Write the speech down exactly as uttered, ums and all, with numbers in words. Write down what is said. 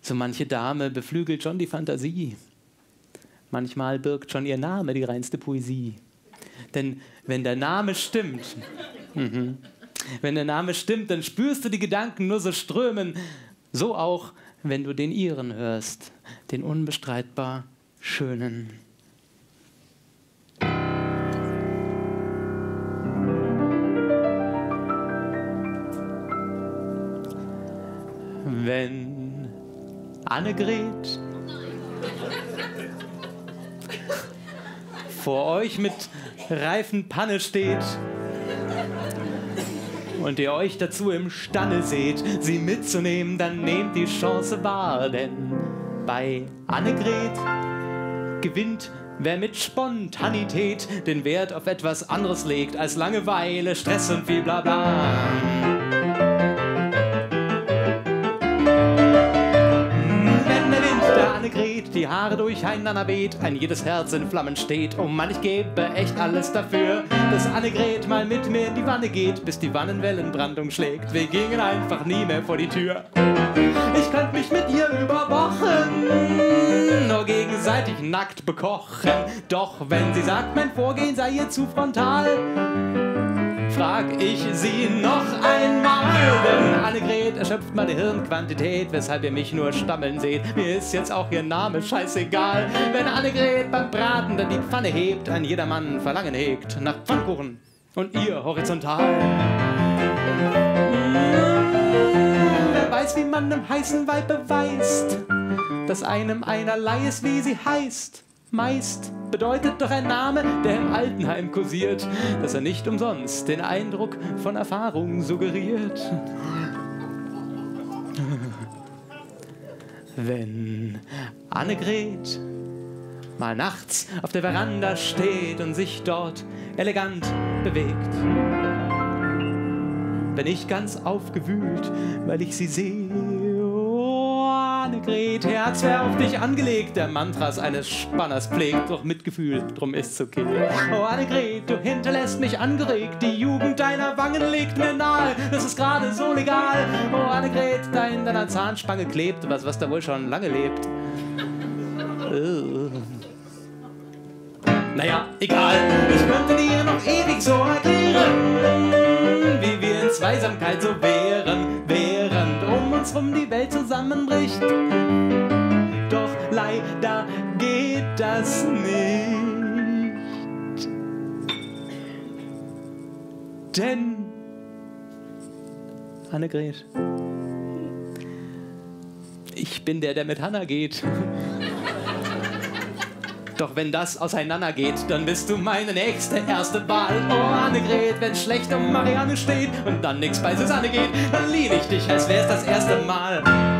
So manche Dame beflügelt schon die Fantasie. Manchmal birgt schon ihr Name die reinste Poesie. Denn wenn der Name stimmt, mhm, wenn der Name stimmt, dann spürst du die Gedanken nur so strömen. So auch, wenn du den ihren hörst, den unbestreitbar Schönen. Wenn Annegret vor euch mit Reifenpanne steht und ihr euch dazu imstande seht, sie mitzunehmen, dann nehmt die Chance wahr, denn bei Annegret gewinnt, wer mit Spontanität den Wert auf etwas anderes legt als Langeweile, Stress und viel Blabla. Annegret die Haare durcheinander weht, ein jedes Herz in Flammen steht. Oh Mann, ich gebe echt alles dafür, dass Annegret mal mit mir in die Wanne geht, bis die Wannenwellenbrandung schlägt. Wir gingen einfach nie mehr vor die Tür. Ich könnte mich mit ihr über Wochen nur gegenseitig nackt bekochen. Doch wenn sie sagt, mein Vorgehen sei ihr zu frontal, frag ich sie noch einmal, denn Annegret erschöpft meine Hirnquantität, weshalb ihr mich nur stammeln seht. Mir ist jetzt auch ihr Name scheißegal. Wenn Annegret beim Braten dann die Pfanne hebt, ein jedermann Verlangen hegt nach Pfannkuchen und ihr horizontal. Wer weiß, wie man einem heißen Weib beweist, dass einem einerlei ist, wie sie heißt. Meist bedeutet doch ein Name, der im Altenheim kursiert, dass er nicht umsonst den Eindruck von Erfahrung suggeriert. Wenn Annegret mal nachts auf der Veranda steht und sich dort elegant bewegt, bin ich ganz aufgewühlt, weil ich sie sehe. Annegret, Herz wär auf dich angelegt, der Mantras eines Spanners pflegt, doch Mitgefühl, drum ist's okay. Oh Annegret, du hinterlässt mich angeregt, die Jugend deiner Wangen legt mir nahe, das ist gerade so legal. Oh Annegret, da in deiner Zahnspange klebt was, was da wohl schon lange lebt. Uh. Naja, egal, ich könnte dir noch ewig so erklären, wie wir in Zweisamkeit so wären, während um uns rum die Welt zusammenbricht. Doch leider geht das nicht. Denn, Annegret, ich bin der, der mit Hannah geht. Doch wenn das auseinandergeht, dann bist du meine nächste erste Wahl. Oh Annegret, wenn schlecht um Marianne steht und dann nix bei Susanne geht, dann liebe ich dich, als wär's das erste Mal.